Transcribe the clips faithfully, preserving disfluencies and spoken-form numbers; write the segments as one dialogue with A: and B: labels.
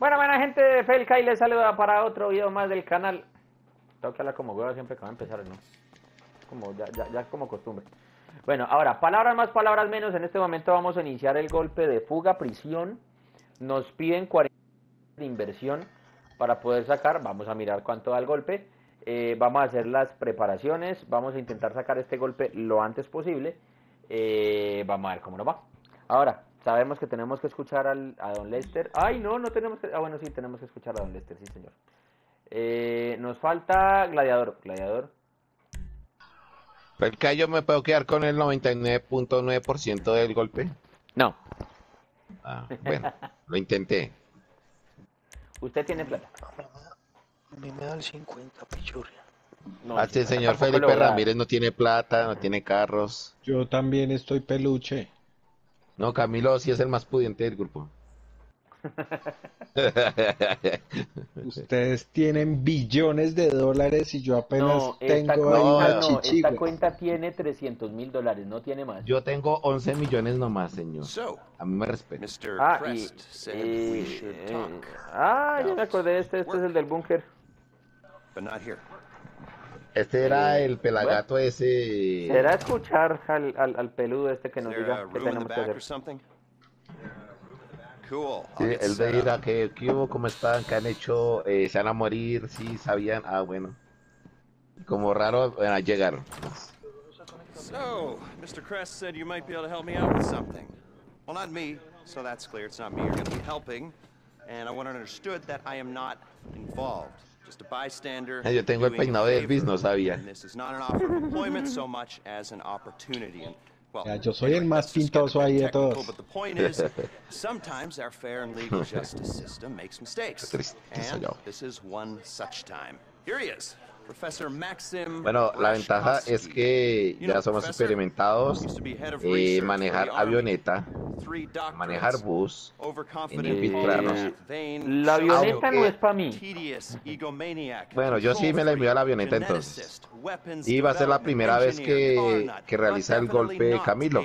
A: Bueno, buena gente de Felca y les saluda para otro video más del canal. Tengo que hablar como hueva siempre que va a empezar, ¿no? Como ya, ya, ya como costumbre. Bueno, ahora, palabras más, palabras menos. En este momento vamos a iniciar el golpe de fuga, prisión. Nos piden cuarenta de inversión para poder sacar. Vamos a mirar cuánto da el golpe. Eh, vamos a hacer las preparaciones. Vamos a intentar sacar este golpe lo antes posible. Eh, vamos a ver cómo nos va. Ahora, sabemos que tenemos que escuchar al, a Don Lester. Ay, no, no tenemos que... Ah, bueno, sí, tenemos que escuchar a Don Lester, sí, señor. Eh, nos falta Gladiador. Gladiador.
B: ¿Por qué yo me puedo quedar con el noventa y nueve punto nueve por ciento del golpe?
A: No.
B: Ah, bueno, lo intenté.
A: Usted tiene plata.
C: A mí me da el cincuenta, pichurria.
A: No,
B: Ah, sí, el señor
A: tampoco
B: Felipe
A: lo da.
B: Ramírez no tiene plata, no tiene carros.
D: Yo también estoy peluche.
B: No, Camilo sí es el más pudiente del grupo.
D: Ustedes tienen billones de dólares y yo apenas
A: No, esta
D: tengo
A: cuenta,
D: ahí una
A: no,
D: chichigua.
A: esta cuenta tiene trescientos mil dólares, no tiene más.
B: Yo tengo once millones nomás, señor.
E: So,
B: A mí me respeta.
E: mister
A: Ah, y...
E: Crest said
A: eh,
E: we should
A: eh,
E: talk.
A: ah, ya
E: Now,
A: me acordé de este, este es el del búnker.
E: But not here.
B: Este era el pelagato ese.
A: ¿Será escuchar al, al, al peludo este que
E: Is
A: nos
E: there
A: diga
E: a
A: qué
E: room in the
A: tenemos que
E: back or
A: hacer?
E: something? Cool.
B: Sí,
E: I'll get
B: él
E: set
B: de ir a
E: up.
B: que, ¿qué hubo? ¿Cómo están? ¿Qué han hecho? Eh, ¿Se van a morir? Sí, sabían. Ah, bueno. Como raro, bueno, llegaron.
E: So, mister Crest said you might be able to help me out with something. Well, not me, so that's clear. It's not me you're going to be helping. And I want it understood that I am not involved. Just a bystander.
B: Yo tengo el
E: doing a
B: peinado de
E: favor.
B: Elvis, no sabía.
E: And this is not an offer of employment so much as an opportunity. And, well,
D: Ya, yo soy el
E: anyway,
D: más
E: let's just get
D: pintoso ahí de
E: technical,
D: todos.
E: But the point is, sometimes our fair and legal justice system makes mistakes.
B: Qué tristeza,
E: And
B: yo.
E: this is one such time. Here he is, Professor Maxim.
B: Bueno, la ventaja es que ya somos experimentados. Eh, manejar avioneta, manejar bus, en infiltrarnos.
A: La avioneta no es para mí.
B: Bueno, yo sí me la envío a la avioneta entonces. Y va a ser la primera vez que, que realiza el golpe Camilo.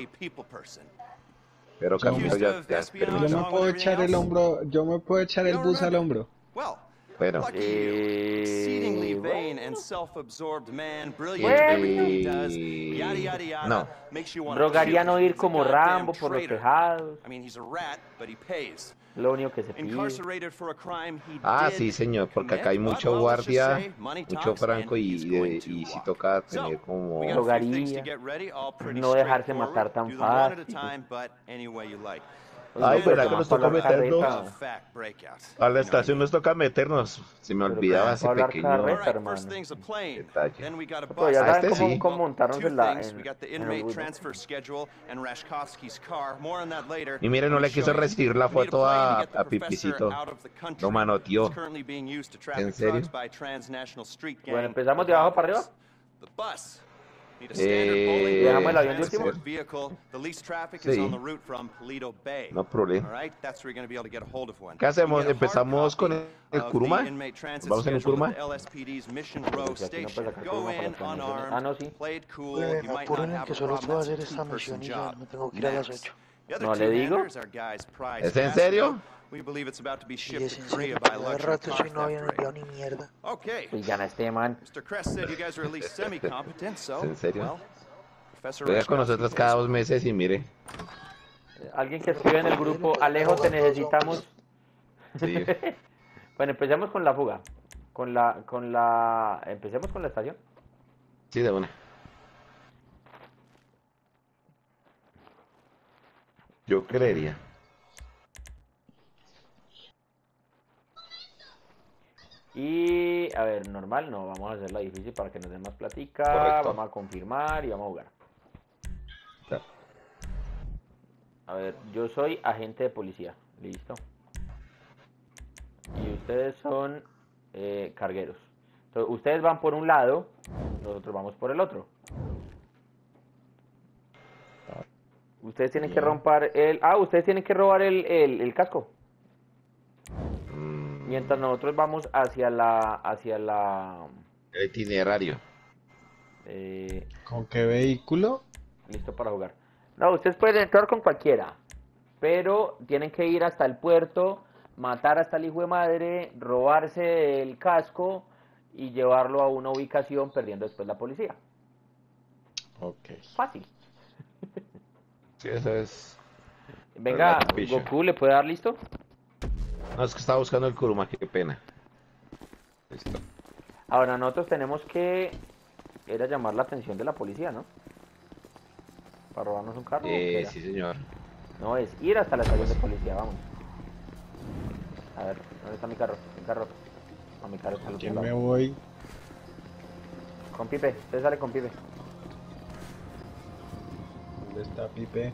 B: Pero Camilo ya, ya
D: Yo me puedo echar el hombro, yo me puedo echar el bus al hombro.
B: Bueno,
A: Eh,
E: Exceedingly
A: bueno.
E: vain and self-absorbed man, brilliant
A: Bueno.
E: at everything he does, yada yada yada,
B: No.
E: makes you wanna
A: Rogaría
E: puke
A: no
E: if
A: ir
E: he's a
A: como
E: goddamn
A: Rambo por los
E: traitor.
A: tejados.
E: I mean, he's a rat, but he pays.
A: Lo único que se pide.
E: Incarcerated for a crime he
B: ah,
E: did
B: sí señor, porque acá hay
E: commit,
B: mucho
E: but, well, let's just
B: guardia,
E: say money
B: mucho
E: talks,
B: franco
E: and
B: y,
E: he's
B: de-
E: going to
B: y si
E: walk.
B: toca
E: So,
B: tener como...
E: we got a few things
A: Rogaría,
E: to get ready, all pretty
A: no dejarse
E: straightforward.
A: matar tan
E: Do them one at a
A: fácil.
E: time, but any way you like.
B: Ay,
A: Pero
B: ¿verdad que nos
A: para
B: toca
A: hablar
B: meternos?
A: carreta.
E: Fact breakout.
B: A la
E: You know
B: estación nos toca meternos. Se me
A: Pero
B: olvidaba
A: para
B: ese
A: hablar
B: pequeño...
A: carreta.
E: All right,
A: hermano.
E: first thing's a plane.
B: Detalle.
E: Then we got a
A: Pues ya
E: bus.
B: Ah,
A: saben
B: este
A: cómo,
B: sí.
A: cómo montarnos
E: Two
A: en la...
E: things.
A: En,
E: We got the
A: en el
E: inmate
A: bus.
E: transfer schedule and Rashkovsky's car. More on that later.
B: Y mire, no
E: Let me
B: le quiso
E: show you.
B: recibir la
E: We need a
B: foto
E: plane to
B: a,
E: get the
B: a
E: professor
B: Pipicito.
E: out of the country.
B: Lo manoteó.
E: It's currently being used to
B: ¿En
E: traffic
B: serio?
E: drugs by transnational street gang.
A: Bueno, ¿empezamos de abajo para arriba?
E: The bus. Need a standard
B: Eh,
E: bowling
A: ¿dejamos el
E: green
A: avión de último?
E: transport vehicle. The least traffic is
B: Sí.
E: on the route from Paleto Bay.
B: No problema.
E: All right, that's where you're going to be able to get a hold of one.
B: ¿Qué hacemos?
E: You get a hard
B: ¿Empezamos con
E: copy
B: el
E: of
B: Kuruma?
E: the inmate transit
B: ¿Vamos en el
E: schedule
B: Kuruma?
E: at the L S P D's Mission Row
A: Pues aquí no
E: station.
A: puede sacar
E: Go
A: Kuruma para
E: in
A: las transmisiones.
E: unarmed,
A: Ah, no, sí.
E: play it cool.
C: Bueno,
E: You might not
C: apuren
E: have
C: que
E: a
C: solo
E: problem.
C: puedo
E: That's a
C: hacer esta
E: two-person
C: misión y ya
E: job.
C: me tengo que ir a las
E: Next.
C: ocho.
E: The other
A: ¿No le digo?
E: two-handers are guys prized
B: ¿Es en
E: passenger.
B: serio?
E: We believe it's about to be
C: Y
E: shipped
C: es
E: to
C: en
E: Korea
C: serio,
E: by
C: cada
E: luxury
C: rato
E: car
C: si no habían
E: theft ring.
C: enviado ni mierda.
E: Okay.
A: Y gana este man.
E: mister Crest said you guys are at least semi-competent, so,
B: ¿En serio?
E: well, Professor
B: Juega con
E: Rashkovsky
B: nosotros
E: pays
B: cada
E: for
B: dos
E: it.
B: meses y mire.
A: Alguien que escribe en el grupo, Alejo, te necesitamos.
B: Sí.
A: Bueno, empecemos con la fuga. Con la, con la, empecemos con la estación.
B: Sí, de una. Yo creería.
A: Y, a ver, normal, no, vamos a hacerla difícil para que nos den más platica.
B: Correcto.
A: Vamos a confirmar y vamos a jugar.
B: Ya.
A: A ver, yo soy agente de policía, listo. Y ustedes son eh, cargueros. Entonces, ustedes van por un lado, nosotros vamos por el otro. Ustedes tienen que romper el... Ah, ustedes tienen que robar el, el, el casco.
B: Mm,
A: Mientras nosotros vamos hacia la... Hacia la...
B: el itinerario.
A: Eh,
D: ¿Con qué vehículo?
A: listo para jugar. No, ustedes pueden entrar con cualquiera. Pero tienen que ir hasta el puerto matar hasta el hijo de madre, robarse el casco y llevarlo a una ubicación perdiendo después la policía.
B: Ok.
A: Fácil.
B: Sí, eso es...
A: Venga,
B: Relax, bicho.
A: Goku, ¿le puede dar listo?
B: No, es que estaba buscando el Kuruma, qué pena. Listo.
A: Ahora nosotros tenemos que ir a llamar la atención de la policía, ¿no? Para robarnos un carro. ¿o qué
B: Eh,
A: era?
B: sí, señor.
A: No, es ir hasta la estación de policía, vamos. A ver, ¿dónde está mi carro? Mi carro. No, mi carro está al otro
D: ¿Quién
A: lado.
D: me voy?
A: Con Pipe, usted sale con Pipe.
D: ¿Dónde está Pipe?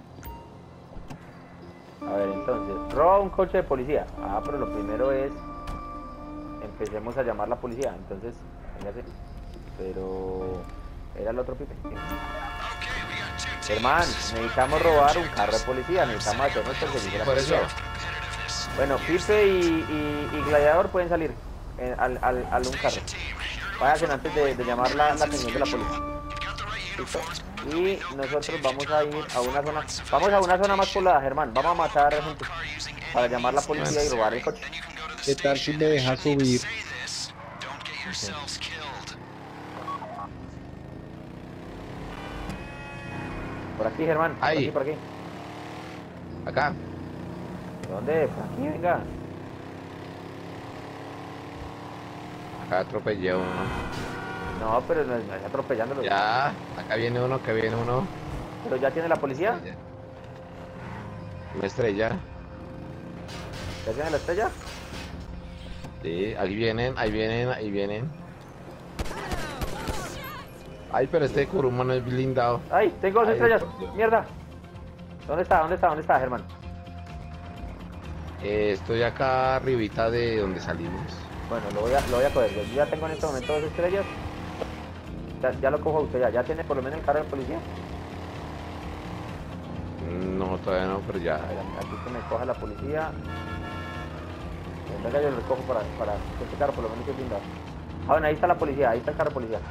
A: A ver, entonces, roba un coche de policía. Ah, pero lo primero es... Empecemos a llamar a la policía. Entonces, véngase. Pero... Era el otro Pipe. Sí. Herman, necesitamos robar un carro de policía. Necesitamos hacer nuestro servicio de la
B: Por eso.
A: policía. Bueno, Pipe y, y, y Gladiador pueden salir eh, al, al, al un carro. Váyanse antes de, de llamar la, la atención de la policía. ¿Listo? Y nosotros vamos a ir a una zona, vamos a una zona más poblada, Germán. Vamos a matar gente para llamar a la policía y robar el coche.
D: ¿Qué tal si me deja subir?
A: Por aquí, Germán. Por
B: Ahí.
A: aquí, por aquí.
B: Acá.
A: ¿Dónde? Por aquí, venga.
B: Acá atropellé a uno.
A: No, pero no, no es atropellándolo.
B: Ya. Acá viene uno, acá viene uno.
A: ¿Pero ya tiene la policía?
B: Una estrella.
A: ¿Ya tiene la estrella?
B: Sí, ahí vienen, ahí vienen, ahí vienen. Ay, pero este Kuruma no es blindado.
A: ¡Ay! Tengo dos
B: Ay,
A: estrellas.
B: por Dios.
A: ¡Mierda! ¿Dónde está? ¿Dónde está? ¿Dónde está, Germán?
B: Eh, estoy acá arribita de donde salimos.
A: Bueno, lo voy a, lo voy a coger. Yo ya tengo en este momento dos estrellas. Ya, ya lo cojo a usted ya. ¿Ya tiene por lo menos el carro de policía?
B: No, todavía no, pero ya.
A: A ver, aquí que me coja la policía. Venga, yo lo recojo para, para que este carro por lo menos es blindado. Ah, bueno, ahí está la policía. Ahí está el carro de policía.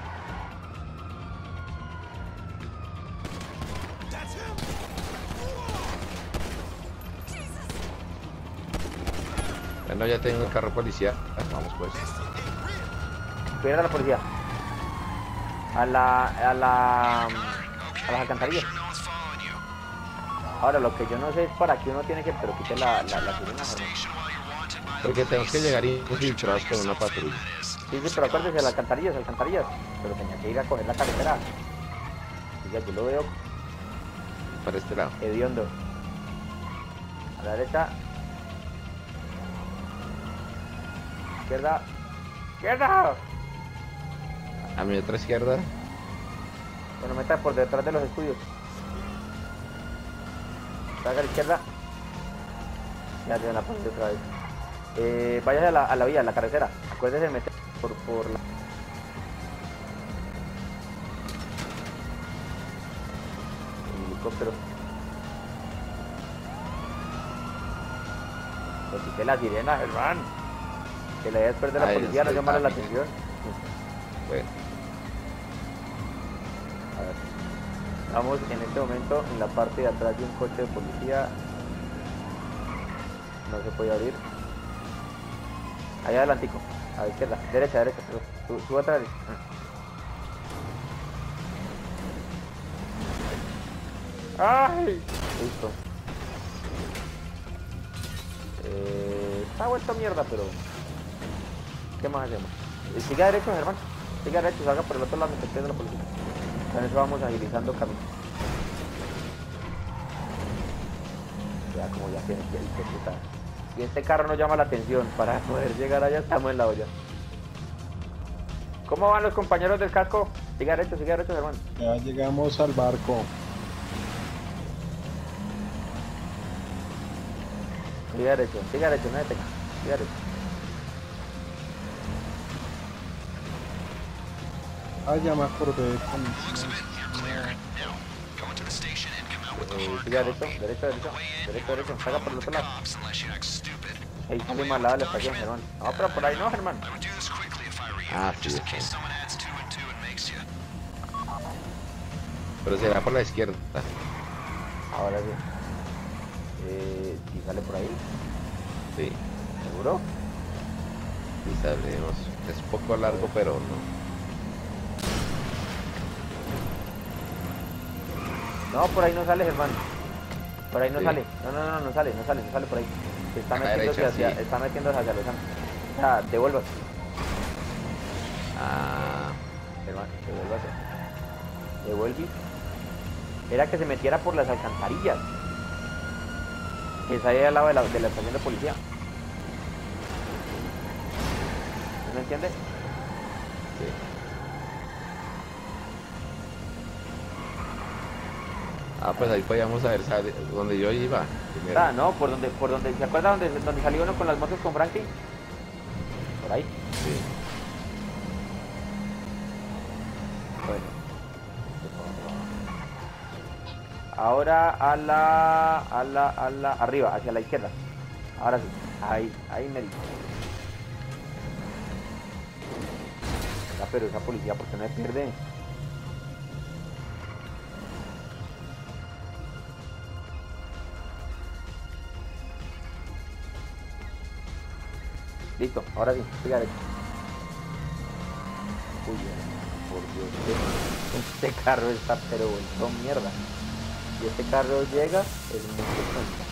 B: Bueno, ya tengo el carro de policía. Ah, vamos pues.
A: Cuidar a la policía. A la... a la... a las alcantarillas. Ahora, lo que yo no sé es para qué uno tiene que... pero quite la, la, la sirena, Germán.
B: Porque tengo que llegar infiltrados con una patrulla.
A: Sí, sí, pero acuérdese, las alcantarillas, alcantarillas. Pero tenía que ir a coger la carretera. Ya, yo lo veo
B: Para este lado.
A: hediondo. A la derecha. Izquierda. ¡Izquierda!
B: A mi otra izquierda.
A: Bueno, meta por detrás de los estudios. Salga a la izquierda. Ya tiene la parte otra vez. Eh, vaya a la, a la vía, a la carretera. Acuérdese de meter por, por la... El helicóptero. Pues quite la sirena, Germán. Que la idea es perder la
B: Ay,
A: policía, no
B: sí,
A: llamarle la
B: papi.
A: atención.
B: Bueno,
A: A ver. Estamos en este momento en la parte de atrás de un coche de policía. No se puede abrir. Allá adelantico. A la izquierda. Derecha, derecha. Su, su otra derecha. ¡Ay! Listo. Eh, está vuelto mierda, pero... ¿Qué más hacemos? Eh, Siga derecho, Germán. Siga derecho, salga por el otro lado mientras pierde la policía. Con eso vamos agilizando camino. Ya como ya tiene que ir, qué puta. Y este carro nos llama la atención. Para poder llegar allá estamos en la olla. ¿Cómo van los compañeros del casco? Siga derecho, siga derecho, Germán.
D: Ya llegamos al barco.
A: Siga derecho, siga derecho, no detenga. Siga derecho.
D: Ah, ya me acordé de
A: Eh, siga derecho, derecho, derecho. Derecho, derecho. Salga por el otro lado. Ahí sale más lado de la estación, Germán. No, pero por ahí no, Germán.
B: ah, sí, está. Pero será por la izquierda.
A: Ahora sí. Eh, si sale por ahí.
B: Sí.
A: ¿Seguro?
B: Y salimos. Es un poco largo, pero no.
A: No, por ahí no sale, hermano. Por ahí no
B: Sí.
A: sale. No, no, no, no sale, no sale, no sale por ahí. Se está
B: A la
A: metiéndose
B: derecha,
A: hacia,
B: sí.
A: está metiéndose hacia los ángeles. O sea, devuélvase,
B: Ah,
A: hermano, devuélvase. Devuelve. Era que se metiera por las alcantarillas. Que es ahí al lado de la, de la estación de policía. ¿No entiende?
B: sí. Ah, pues ahí podíamos haber salido donde yo iba. primero.
A: Ah, no, por donde, por donde, ¿se acuerda donde, donde salió uno con las motos con Franklin? Por ahí.
B: Sí.
A: Bueno. Ahora a la, a la, a la, arriba, hacia la izquierda. Ahora sí, ahí, ahí me dijo. Ya, pero esa policía, ¿por qué no se pierde? Listo, ahora sí, siga derecho. Uy, por Dios, este, este carro está pero vuelto mierda. Si este carro llega, es mucho tonto.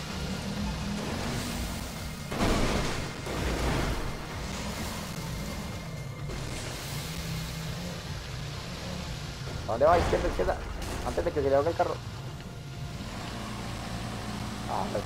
A: ¿A dónde va? Izquierda, izquierda. Antes de que se le haga el carro. Ah, pues.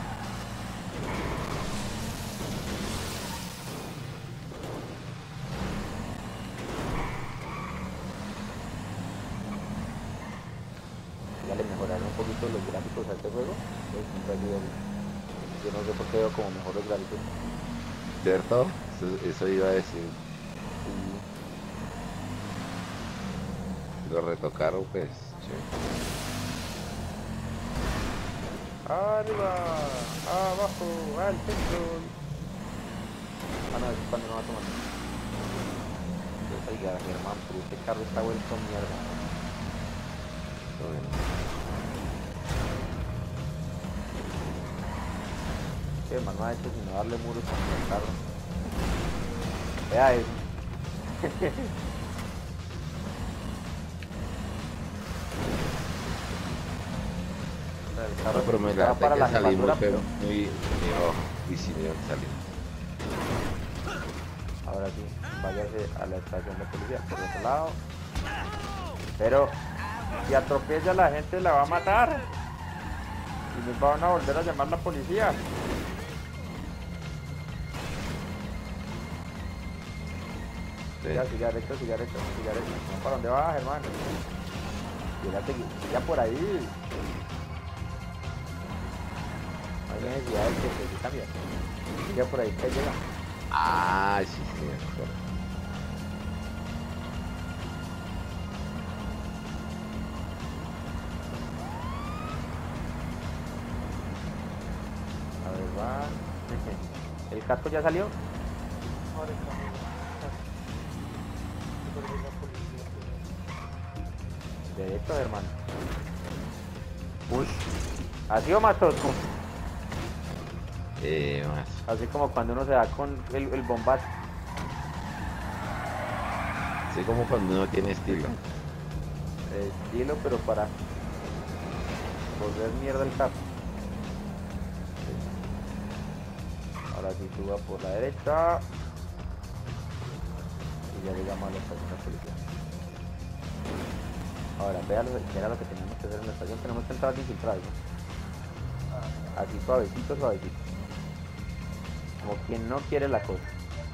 A: Ya le mejoraron un poquito los gráficos a este juego. Pues, siempre ayuda. Yo no sé por qué veo como mejor los gráficos.
B: ¿Cierto? Eso, eso iba a decir. Lo retocaron, pues. Sí.
A: Arriba, abajo, al centro. Ah, no, es cuando no va a tomar. Oiga, mi hermano, pero este carro está vuelto mierda.
B: Bueno.
A: ¿Qué hermano ha hecho sino darle muros con el carro? Vea eso. El carro
B: No, pero me
A: estaba
B: la
A: para
B: que
A: la
B: salimos
A: jefatura,
B: fue
A: pero
B: muy, muy abajo. Y sí, me salimos.
A: ahora sí, váyase a la estación de policía por otro lado. Pero si atropella a la gente la va a matar. Y nos van a volver a llamar la policía.
B: Sí.
A: Siga, siga recto, siga recto, siga recto. No, ¿para dónde vas, hermano? Llegate, siga por ahí. No hay necesidad de que se cambie. Siga por ahí, que llega.
B: Ah, sí, sí, me acuerdo.
A: A ver, va. ¿El casco ya salió? Derecho, hermano. Uy. Así o más tosco.
B: Eh, más.
A: Así como cuando uno se da con el, el bombazo.
B: Así como cuando uno tiene estilo.
A: Estilo, pero para volver mierda el carro. Ahora sí suba por la derecha. Y ya llegamos a la estación de policía. Ahora, vea lo, vea lo que tenemos que hacer en la estación. Tenemos que entrar infiltrados, ¿no? Así suavecito, suavecito. Como quien no quiere la cosa.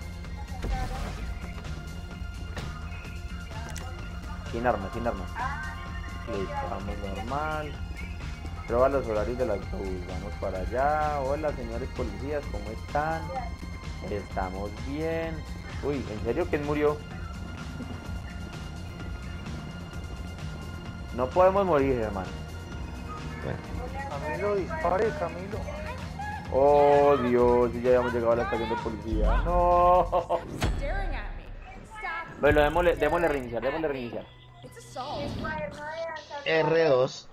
A: Sin armas, sin armas. Listo, vamos normal. Prueba los horarios del autobús. Vamos para allá. Hola, señores policías, ¿cómo están? Estamos bien. Uy, ¿en serio quién murió? No podemos morir, hermano.
B: Bueno.
C: Camilo, dispare, Camilo.
A: Oh, Dios, ya habíamos llegado a la estación de policía. No.
F: Staring at me. Stop.
A: Bueno, démosle, démosle reiniciar, démosle reiniciar.
F: It's assault.
B: R dos.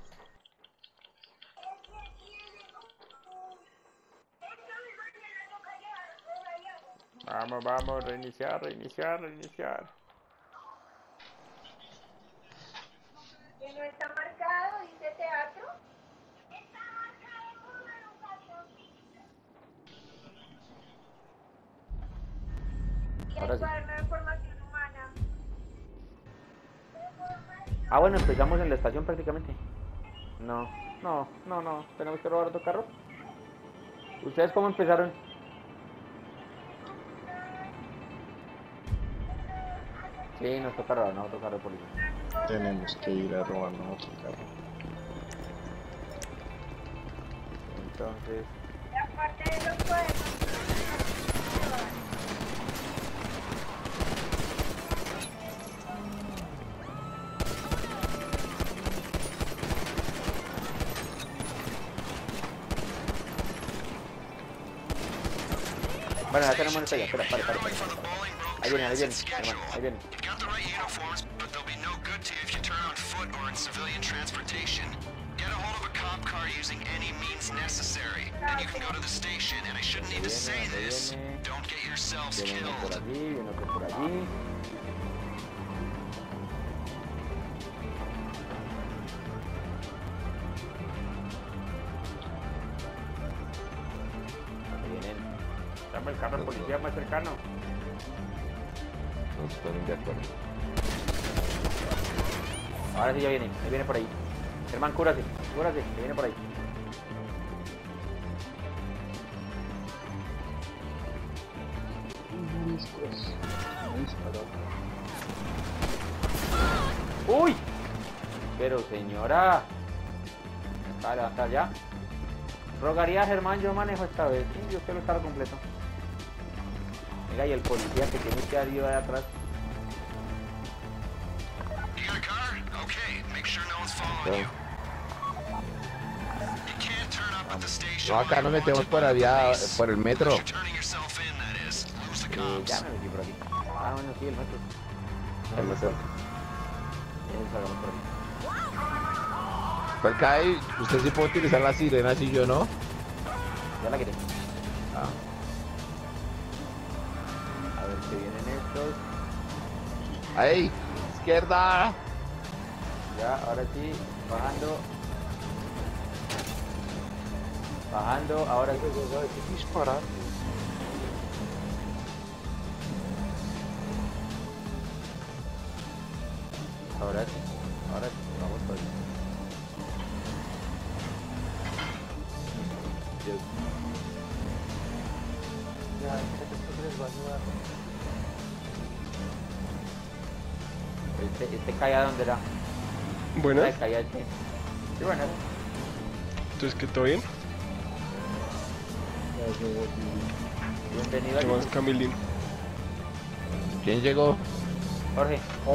A: Vamos, vamos, reiniciar, reiniciar, reiniciar.
F: Que no está marcado, dice teatro.
A: Ahora sí.
F: Cuaderno de formación humana.
A: Ah, bueno, empezamos en la estación prácticamente. No, no, no, no. Tenemos que robar otro carro. ¿Ustedes cómo empezaron? Sí, nos toca robar otro carro de policía.
D: Tenemos que ir a robarnos otro carro.
A: Entonces,
F: Y aparte de los cuadernos.
A: bueno, ya tenemos esta ya. Espera, para, para, para. Ahí viene, ahí viene, hermano, ahí viene.
G: Got the right uniforms, but they'll be no good to you if you turn on foot or in civilian transportation. Get a hold of a cop car using any means necessary. Then you can go to the station, and I shouldn't need to say this. Don't get yourselves
A: Viene uno por
G: killed.
A: allí, viene otro por allí. Vienen. Dame el carro de policía más cercano.
B: No se ponen de acuerdo.
A: Ahora sí ya viene, ahí viene por ahí. Germán, cúrate, cúrate, que viene por ahí.
D: Discos. Me disparó.
A: ¡Uy! Pero señora. Vale, levantar ya. Rogaría a Germán, yo manejo esta vez. Sí, yo quiero el carro completo. Venga, y el policía que tiene que arriba de atrás.
G: You got a car? Okay, make sure no one's following you. You can't turn up at the station.
B: No, acá nos metemos por la vía, por el metro.
G: You're turning yourself in, that is. Lose the
A: Eh, ya
G: cops.
A: me metí por aquí. Ah, bueno, sí, el metro.
B: El metro.
A: Eh, salgamos por aquí.
B: Pues Kai, usted sí puede utilizar la sirena, si yo no.
A: Ya la quité.
B: Ah.
A: A ver qué vienen estos.
B: ¡Ahí! ¡Izquierda!
A: Ya, ahora sí, bajando. Bajando, ahora sí.
C: Hay que disparar.
A: Ahora sí, ahora sí, vamos por ahí.
C: Ya, esto les va a ayudar.
A: Este, este cae a donde era.
H: Buenas,
A: Este cae a este. Sí, bueno.
H: entonces que todo bien.
A: Bienvenido
H: ¿Qué más,
A: aquí.
H: Camilín?
B: ¿Quién llegó?
A: Jorge.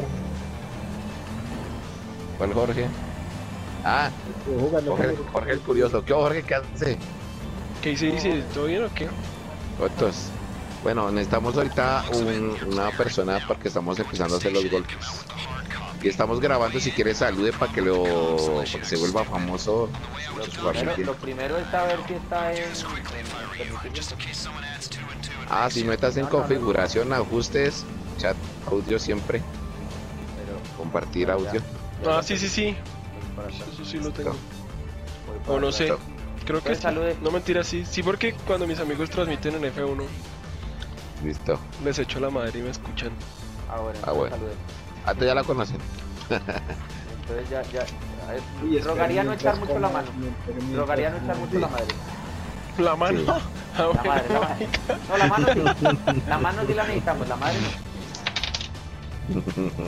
B: ¿Cuál Jorge? Ah, Jorge, Jorge el curioso. ¿Qué Jorge qué hace?
H: ¿Qué dice? ¿Dice todo bien o qué?
B: Otros. Bueno, necesitamos ahorita un- una persona porque estamos empezando a hacer los golpes. Y estamos grabando, si quiere salude para que lo para que se vuelva famoso.
A: Lo primero, lo primero es saber si está en, en permitido.
B: Ah, si no estás en configuración, ajustes, chat, audio siempre,
A: Pero
B: compartir
A: ya,
B: audio.
A: ya, ya
H: Ah, sí, sí, sí.
A: voy para atrás,
H: Eso sí lo tengo.
A: voy para
H: O no
A: atrás.
H: sé. Creo que
A: Entonces,
H: sí.
A: salude.
H: No, mentira, sí. Sí, porque cuando mis amigos transmiten en F uno,
B: Listo.
H: les echo la madre y me escuchan.
A: Ah, bueno,
B: Ah,
A: entonces
B: bueno.
A: salude.
B: Ah, ya la conocen.
A: Entonces ya, ya. A ver,
D: Uy,
A: rogaría no echar
D: mientras
A: mucho la
D: como-
A: mano.
D: mientras-
A: Rogaría no echar mucho la madre.
H: ¿La mano?
B: Sí.
H: Ah,
A: La
H: bueno,
A: madre, la madre. No, la mano sí. La mano sí la necesitamos, la madre no.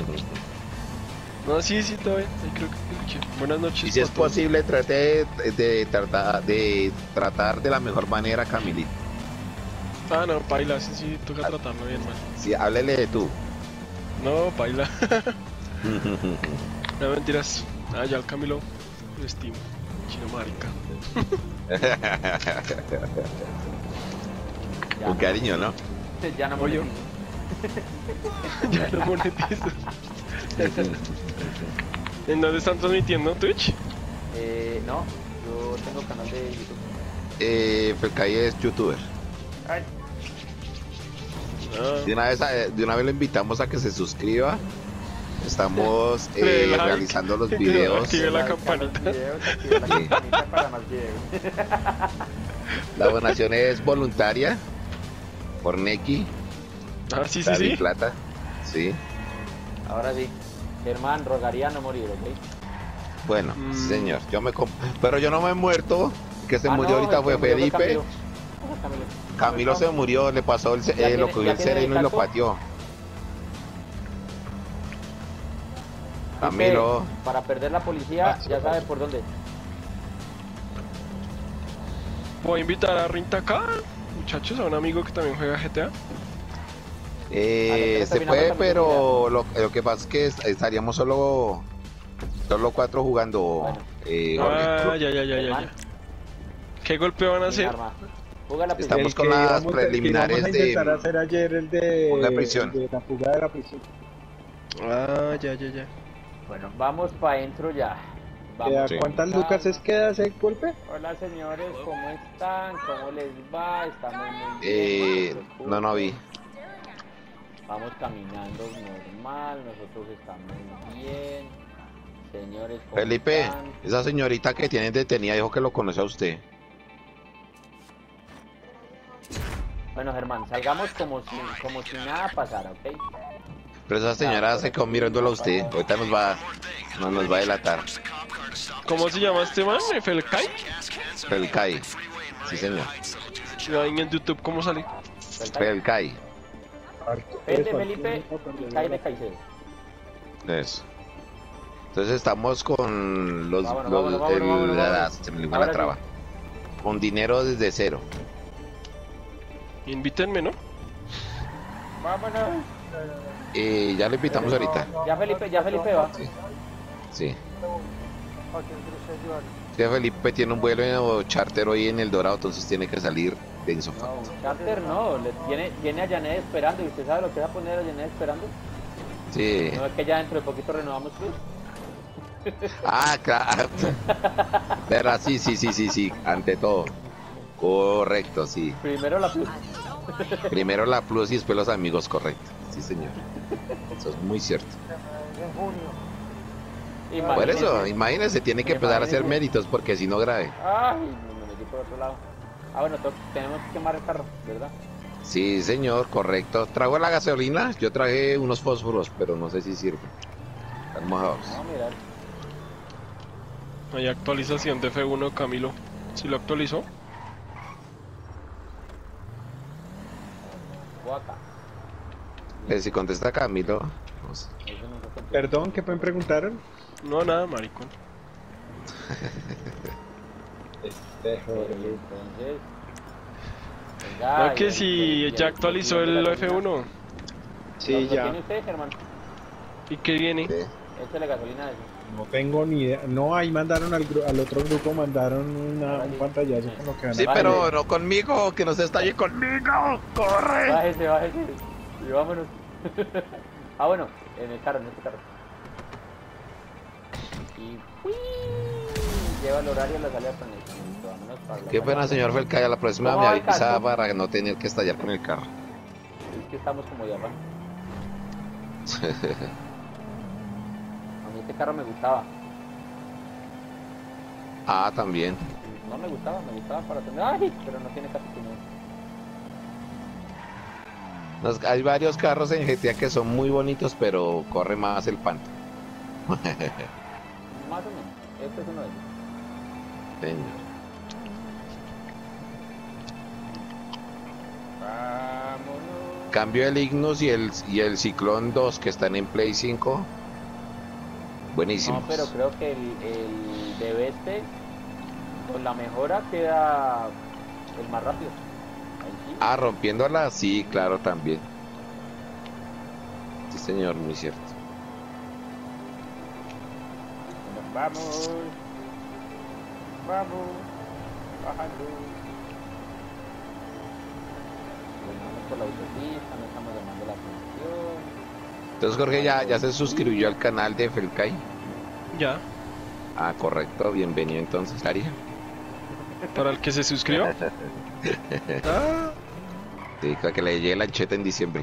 H: No, sí, sí, todo bien. Ahí creo que escuché. Buenas noches.
B: Y si es
H: para todos.
B: posible, trate de, de tratar de tratar de la mejor manera a Camilito.
H: Ah, no, paila, sí, sí, toca tratarlo bien, man.
B: Sí, háblele de tú.
H: No, paila. No, mentiras. Ah, ya el Camilo lo estimo. Chino marica.
A: Ya
B: Con
A: no.
B: cariño, ¿no?
A: Ya no
H: Oye.
A: monetizo.
H: Ya lo monetizo. ¿En dónde están transmitiendo? ¿Twitch?
A: Eh, no, yo tengo canal de YouTube.
B: Eh, Felcay es youtuber.
A: Ay.
H: Ah.
B: De una vez, eh, de una vez lo invitamos a que se suscriba. Estamos
H: Le dé
B: eh,
H: like.
B: realizando los
H: Que
B: videos.
H: active la
A: Like a los
H: campanita.
A: videos, active la
B: Sí.
A: campanita para más videos.
B: La donación es voluntaria por Neki.
H: Ah, sí, sí,
B: David
H: sí.
B: Plata. Sí.
A: Ahora sí, Germán, rogaría no morir, ¿ok?
B: Bueno,
H: Mm.
B: sí, señor. Yo me comp- pero yo no me he muerto. El que se
A: Ah,
B: murió
A: no,
B: ahorita
A: el
B: fue
A: que murió
B: Felipe.
A: Camilo. Ah, Camilo.
B: Camilo se murió, le pasó el, ce-
A: ¿Ya
B: eh, lo
A: tiene-
B: cogió
A: ya
B: el
A: tiene
B: sereno y lo
A: casco?
B: pateó.
A: Felipe,
B: Camilo,
A: para perder la policía, ya sabe por dónde.
H: Voy a invitar a Rinta acá, muchachos, a un amigo que también juega G T A.
B: eh,
A: Ah, ya
B: se
A: terminamos
B: puede,
A: la
B: pero lo, lo que pasa es que est- estaríamos solo, solo cuatro jugando.
A: Bueno.
B: eh, Jorge.
H: Ah, ya, ya, ya, ya,
A: Germán,
H: ya. ¿Qué golpe van a
A: sin
H: hacer?
A: arma. Juega la
B: Estamos
D: El
B: con
D: que
B: las
D: íbamos- el que
B: preliminares
D: íbamos a
B: de-
D: intentar hacer ayer el de,
B: Una prisión.
D: el de la fuga de la prisión.
H: Ah, ya, ya, ya.
A: Bueno, vamos para adentro ya.
D: ¿Queda-
A: Vamos.
B: Sí.
D: ¿Cuántas lucas es que da ese golpe?
A: Hola señores, ¿cómo están? ¿Cómo les va? Estamos muy bien.
B: Eh,
A: no se preocupen.
B: no, no vi.
A: Vamos caminando normal, nosotros estamos bien. Señores, ¿cómo
B: Felipe,
A: están?
B: esa señorita que tienen detenida dijo que lo conoce a usted.
A: Bueno, Germán, salgamos como si, como si nada pasara, ¿ok?
B: Pero esa señora se quedó mirándolo a usted. Ahorita nos va, no nos va a delatar.
H: ¿Cómo se llama este man? ¿Felkai?
B: Felkai. Sí, señor.
H: Yo ahí en YouTube, ¿cómo sale?
B: Felkai.
A: Vete, Felipe, y cae de Caicedo.
B: Eso. Entonces estamos con los,
A: Vámonos,
B: los-
A: vámonos, vámonos,
B: el-
A: vámonos,
B: la-
A: vámonos.
B: se me ligó
A: Ahora
B: la
A: sí.
B: traba. Con dinero desde cero.
H: Invítenme, ¿no?
A: Vámonos.
B: Eh, ya lo invitamos ahorita.
A: Ya Felipe, ya Felipe va.
B: Sí.
C: ¿A quién quieres ayudar?
B: Sí, Felipe tiene un vuelo charter hoy en El Dorado, entonces tiene que salir de Insofá.
A: No, un charter no, le tiene, tiene a Janet esperando. ¿Y usted sabe lo que va a poner a Janet esperando?
B: Sí.
A: No es que ya dentro de poquito renovamos Cruz.
B: Ah, claro. Pero sí, sí, sí, sí, sí. Ante todo. Correcto, sí.
A: Primero la Plus.
B: Primero la Plus y después los amigos, correcto. Sí, señor. Eso es muy cierto.
C: En junio.
B: Por
A: Imagínese.
B: eso, imagínense, tiene que empezar a hacer méritos porque si no grave.
A: Ay, me metí por otro lado. Ah, bueno, to- tenemos que quemar el carro, ¿verdad?
B: Sí, señor, correcto. ¿Trago la gasolina? Yo traje unos fósforos, pero no sé si sirven. Están mojados.
A: No, mirar.
H: Hay actualización de F uno, Camilo. ¿Sí lo actualizó?
A: Guaca.
B: Eh, si contesta Camilo. no sé.
A: Eso nunca contestó.
D: Perdón, ¿qué me preguntaron?
H: No, nada, maricón.
D: Este,
A: Entonces. Venga,
H: No, que
A: y-
H: si
A: y-
H: ya
A: y-
H: actualizó
A: y-
H: el
A: y-
H: F uno.
D: sí,
A: ¿Lo- lo
D: ya.
A: tiene usted, Germán?
H: ¿Y qué viene?
B: Sí.
A: Échale gasolina a eso.
D: No tengo ni idea. No, ahí mandaron al, gru- al otro grupo, mandaron una, un pantallazo con lo que van a
B: Sí,
A: Vale.
B: pero no conmigo, que no se estalle conmigo. ¡Corre!
A: Bájese, bájese. Y vámonos. Ah, bueno, en el carro, en este carro. Y ¡uy! Lleva el horario de la salida con el listo, vámonos para la
B: Qué pena,
A: salida.
B: señor Felcaya. La próxima
A: ¿Cómo
B: me
A: va el
B: avisa
A: casco?
B: para no tener que estallar con el carro.
A: Es que estamos como de afán. A mí este carro me gustaba.
B: Ah, también.
A: No me gustaba, me gustaba para tener. ¡Ay! Pero no tiene casi como.
B: Nos- hay varios carros en G T A que son muy bonitos, pero corre más el panto.
A: Más o menos. Este es uno de ellos.
B: Señor.
A: Vámonos.
B: Cambio el Ignus y el, y el Ciclón dos que están en Play cinco. Buenísimos.
A: No, pero creo que el, el de este con la mejora queda el más rápido. Ahí sí.
B: Ah, rompiéndola, sí, claro, también. Sí, señor, muy cierto.
A: Bueno, vamos. Vamos. Bajando. Bueno, vamos por la autopista, no estamos llamando la atención.
B: Entonces, Jorge, ¿ya, ya se suscribió al canal de Felcay?
H: Ya.
B: Ah, correcto, bienvenido entonces, Aria.
H: Para el que se suscribió. Ah,
B: Sí, para que le llegue la ancheta en diciembre.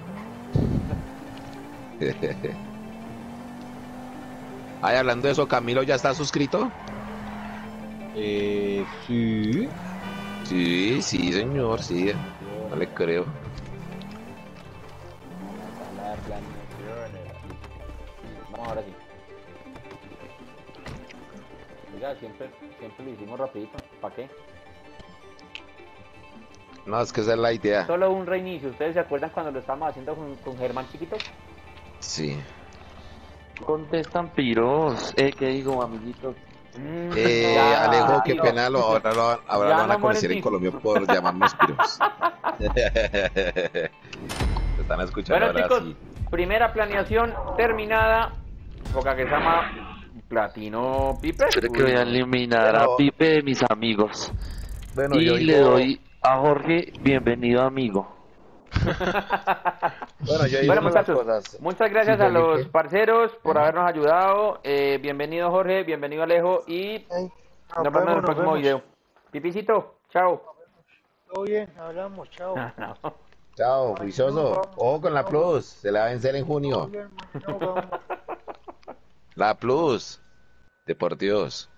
B: Ay, hablando de eso, Camilo ya está suscrito.
D: Eh, sí.
B: Sí, sí, señor, sí. No le creo.
A: Vamos ahora sí. Oiga, siempre, siempre lo hicimos rapidito. ¿Para qué?
B: No, es que esa es la idea.
A: Solo un reinicio. ¿Ustedes se acuerdan cuando lo estábamos haciendo con, con Germán chiquito?
B: Sí.
I: Contestan piros. Eh, ¿qué digo, amiguitos?
A: Mm,
B: Eh,
A: ya,
B: Alejo, qué
A: tío.
B: pena, lo, ahora lo, ahora
A: Ya
B: lo van a
A: no
B: conocer en
A: monetizo.
B: Colombia por llamarnos piros. Te están escuchando
A: Bueno,
B: ahora
A: chicos,
B: sí.
A: primera planeación terminada. Boca que se llama Platino Pipe.
I: Creo que voy a eliminar a
B: Pero-
I: Pipe de mis amigos.
B: Bueno,
I: Y
B: yo
I: le
B: digo-
I: doy a Jorge, bienvenido amigo.
B: Bueno, yo digo
A: Bueno,
B: las
A: muchachos,
B: cosas.
A: muchas gracias
B: Sí,
A: a los
B: Felipe.
A: parceros por habernos ayudado. Eh, bienvenido Jorge, bienvenido Alejo y
C: Ey,
A: nos vemos en el próximo
C: vemos.
A: video. Pipicito, chao.
C: Todo bien, hablamos, chao.
A: No.
B: Chao, juicioso. Ojo con la Plus, se la va a vencer en
C: Todo
B: junio.
C: bien, chao, vamos.
B: La Plus, de por Dios.